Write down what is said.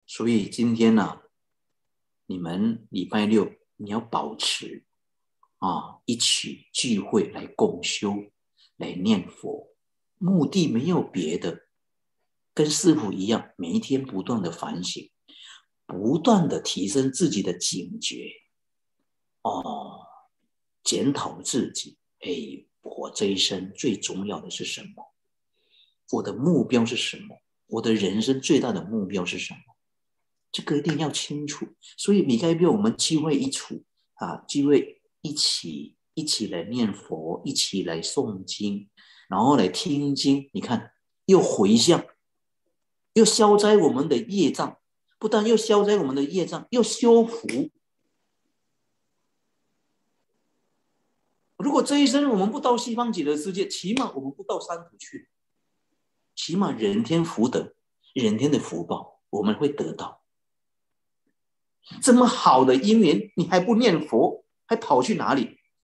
所以今天呢，你们礼拜六你要保持一起聚会来共修，来念佛，目的没有别的，跟师父一样，每一天不断的反省，不断的提升自己的警觉，检讨自己。我这一生最重要的是什么？我的目标是什么？我的人生最大的目标是什么？这个一定要清楚。所以礼拜六我们聚会一处聚会一起来念佛，一起来诵经，然后来听经。你看，又回向，又消灾我们的业障，不但又消灾我们的业障，又修福。如果这一生我们不到西方极乐世界，起码我们不到三途去，起码人天福德，人天的福报我们会得到。这么好的因缘，你还不念佛，还跑去哪里？